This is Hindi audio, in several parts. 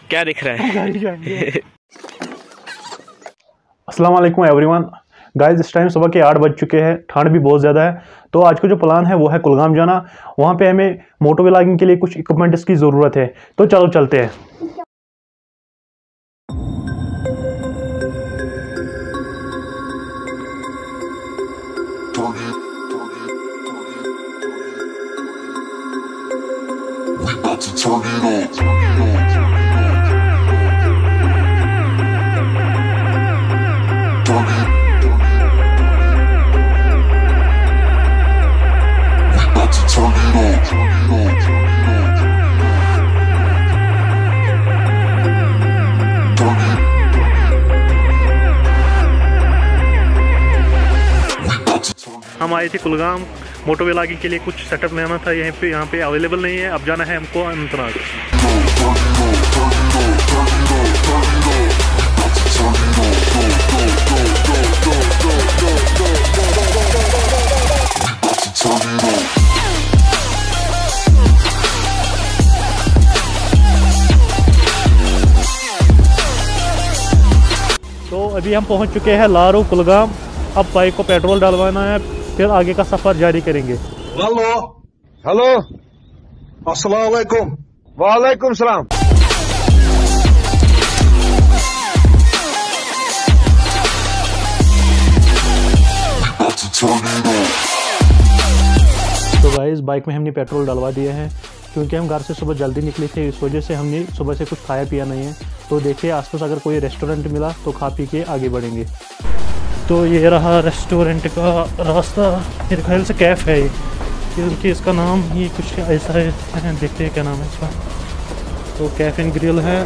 क्या दिख रहा है? अस्सलाम वालेकुम एवरीवन। गाइस इस टाइम सुबह के 8 बज चुके हैं, ठंड भी बहुत ज़्यादा है। तो आज का जो प्लान है वो है कुलगाम जाना। वहाँ पे हमें मोटो व्लॉगिंग के लिए कुछ इक्विपमेंट्स की ज़रूरत है, तो चलो चलते हैं। हम आए थे कुलगाम मोटो व्लॉगिंग के लिए, कुछ सेटअप लेना था। यहाँ पे अवेलेबल नहीं है। अब जाना है हमको अनंतनाग। तो अभी हम पहुंच चुके हैं लारू कुलगाम। अब बाइक को पेट्रोल डलवाना है, फिर आगे का सफर जारी करेंगे। हेलो हेलो, अस्सलाम वालेकुम। वालेकुम सलाम। तो गाइस बाइक में हमने पेट्रोल डलवा दिया है, क्योंकि हम घर से सुबह जल्दी निकले थे, इस वजह से हमने सुबह से कुछ खाया पिया नहीं है। तो देखिए आसपास अगर कोई रेस्टोरेंट मिला तो खा पी के आगे बढ़ेंगे। तो ये रहा रेस्टोरेंट का रास्ता, मेरे ख्याल से कैफ़ है ये, क्योंकि इसका नाम ये कुछ ऐसा है। देखते हैं क्या नाम है इसका। तो कैफ़ एंड ग्रिल है।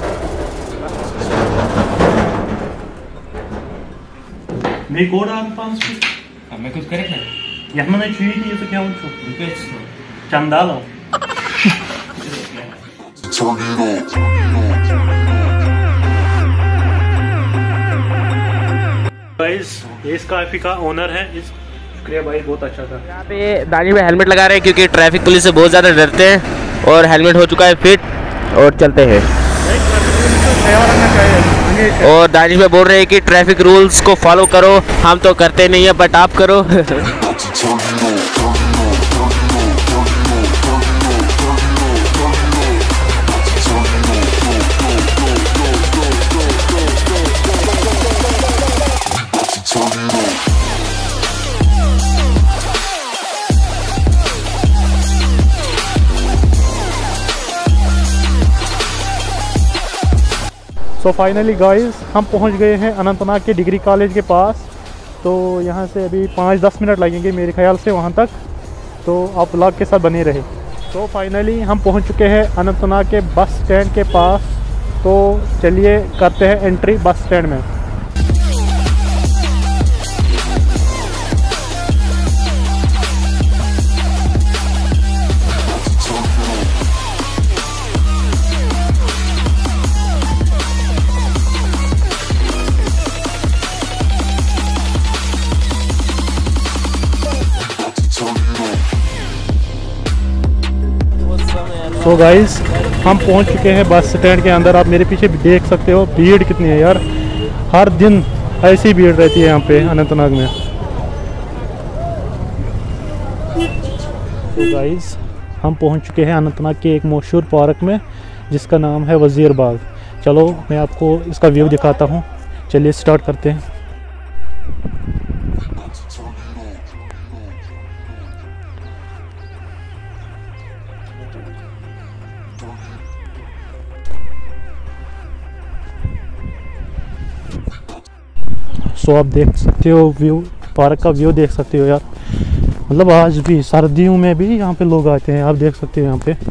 मैं कोड मैं कुछ करे यहाँ नहीं छुई थी, ये तो क्या हो चंदा लो। ये इस काफी का ओनर है। शुक्रिया भाई, बहुत अच्छा था। यहाँ पे दानी में हेलमेट लगा रहे हैं, क्योंकि ट्रैफिक पुलिस से बहुत ज़्यादा डरते हैं। और हेलमेट हो चुका है फिट, और चलते हैं। और दानिश में बोल रहे हैं कि ट्रैफिक रूल्स को फॉलो करो। हम तो करते नहीं है, बट आप करो। सो फाइनली गाइस हम पहुंच गए हैं अनंतनाग के डिग्री कॉलेज के पास। तो यहाँ से अभी 5-10 मिनट लगेंगे मेरे ख्याल से वहाँ तक। तो आप व्लॉग के साथ बने रहे। तो फाइनली हम पहुँच चुके हैं अनंतनाग के बस स्टैंड के पास। तो चलिए करते हैं एंट्री बस स्टैंड में। तो गाइस हम पहुंच चुके हैं बस स्टैंड के अंदर। आप मेरे पीछे देख सकते हो भीड़ कितनी है यार। हर दिन ऐसी भीड़ रहती है यहाँ पे अनंतनाग में। तो गाइस हम पहुंच चुके हैं अनंतनाग के एक मशहूर पार्क में, जिसका नाम है वज़ीर बाग। चलो मैं आपको इसका व्यू दिखाता हूँ। चलिए स्टार्ट करते हैं। सो आप देख सकते हो व्यू, पार्क का व्यू देख सकते हो यार। मतलब आज भी सर्दियों में भी यहाँ पे लोग आते हैं। आप देख सकते हो यहाँ पे।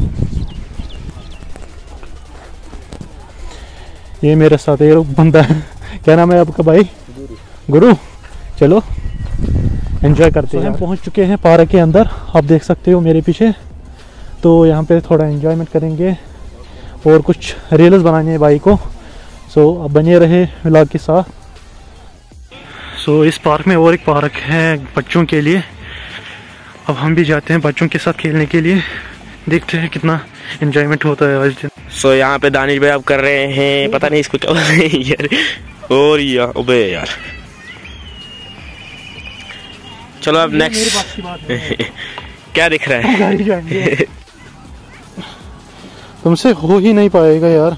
ये मेरे साथ एक बंदा है। क्या नाम है आपका भाई? गुरु। चलो एंजॉय करते हैं। हम पहुँच चुके हैं पार्क के अंदर, आप देख सकते हो मेरे पीछे। तो यहाँ पे थोड़ा एंजॉयमेंट करेंगे और कुछ रील्स बनाने हैं बाइक को। सो अब बने रहे व्लॉग के साथ। सो इस पार्क में और एक पार्क है बच्चों के लिए। अब हम भी जाते हैं बच्चों के साथ खेलने के लिए। देखते हैं कितना एंजॉयमेंट होता है आज दिन। सो यहाँ पे दानिश भाई अब कर रहे हैं, पता नहीं इसको क्या बोल रहे हैं यार। और यार अबे यार, चलो अब नेक्स्ट क्या दिख रहा है? गाड़ी जाएंगे। तुमसे हो ही नहीं पाएगा यार।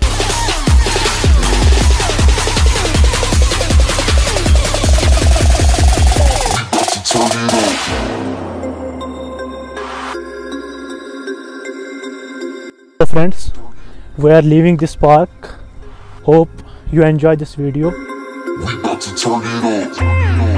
So friends, we are leaving this park. Hope you enjoy this video. We about to turn it up.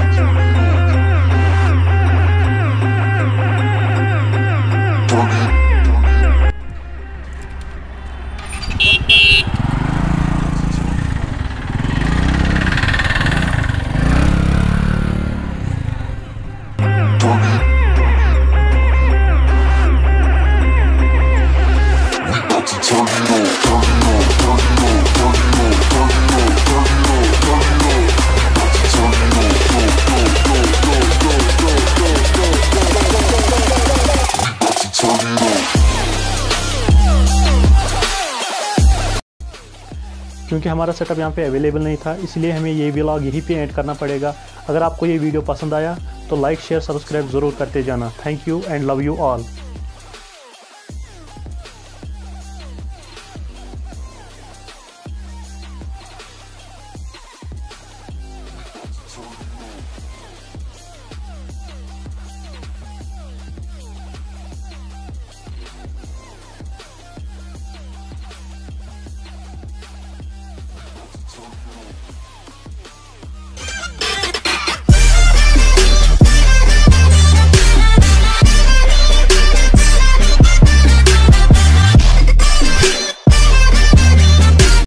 क्योंकि हमारा सेटअप यहाँ पे अवेलेबल नहीं था, इसलिए हमें ये व्लॉग यहीं पे एंड करना पड़ेगा। अगर आपको ये वीडियो पसंद आया तो लाइक शेयर सब्सक्राइब ज़रूर करते जाना। Thank you and love you all.